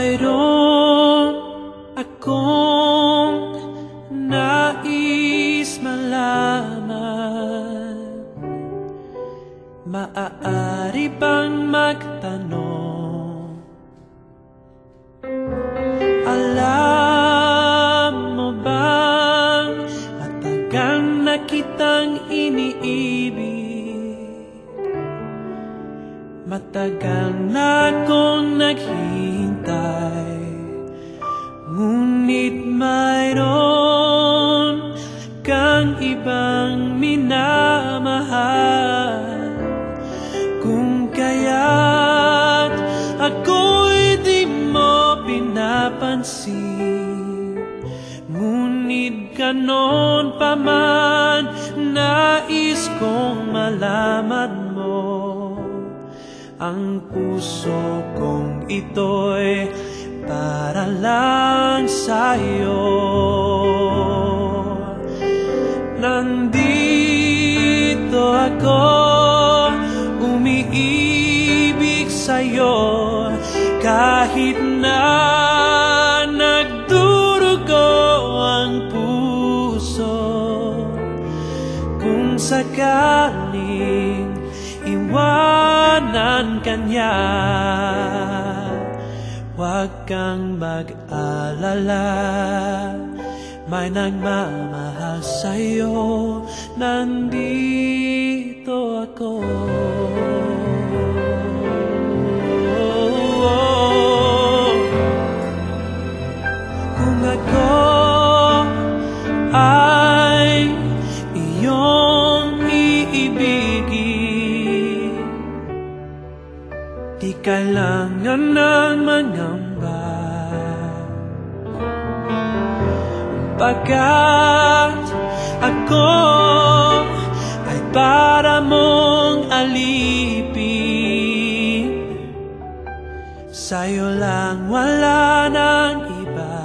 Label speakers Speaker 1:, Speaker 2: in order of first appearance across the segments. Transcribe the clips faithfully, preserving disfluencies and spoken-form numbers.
Speaker 1: mayroon akong nais malaman. Maaari bang magtanong? Alam mo bang matagal na kitang iniibig? Matagal na akong naghihintay, ngunit mayroon kang ibang minamahal. Kung kaya't ako'y di mo pinapansin, ngunit ganon pa man nais kong malaman mo. Ang puso kong ito'y para lang sa'yo. Nandito ako, umiibig sa'yo, kahit na nagdurugo ang puso. Kung sakaling iwanan ka niya, huwag kang mag-alala, may nagmamahal sa'yo. Nandito ako. Kung ako ay iyong iibigin, di kailangan ng mangamba, pagkat ako ay para mong alipin. Sa'yo lang, wala nang iba.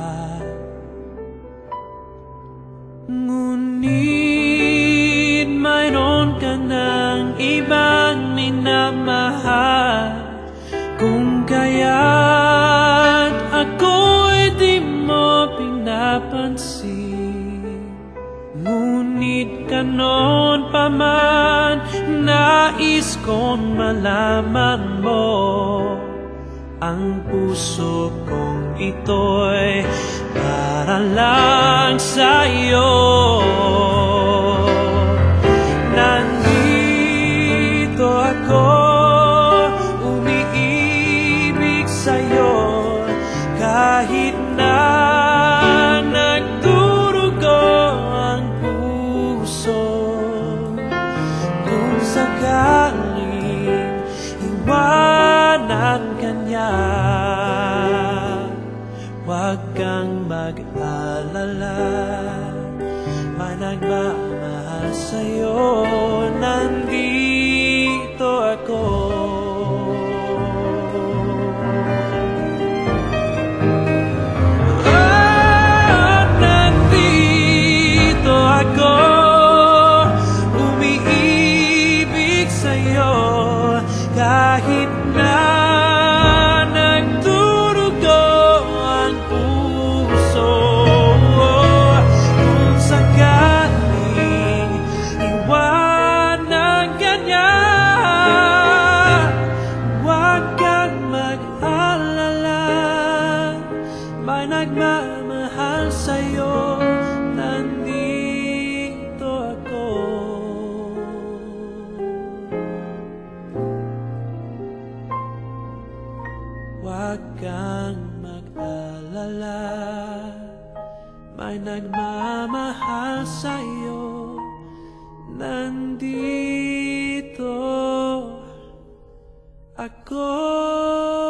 Speaker 1: Ngunit mayroon ka ng ibang minamahal. Kung kaya't ako'y di mo pinapansin, ngunit ganon pa man nais kong malaman mo. Ang puso kong ito'y para lang sa'yo. Nandito ako, umiibig sa'yo, kahit na nagdurugo ang puso. Kung sakaling iwanan ka niya, huwag kang mag-alala, may nagmamahal sa'yo. Nandito ako. Oh, nandito ako, umiibig sa'yo, kahit na nagdurugo ang puso. Kung sakaling iwanan ka niya, huwag kang mag-alala, may nagmamahal sa'yo. Nandito ako. Huwag kang mag-alala, may nagmamahal sa'yo. Nandito ako.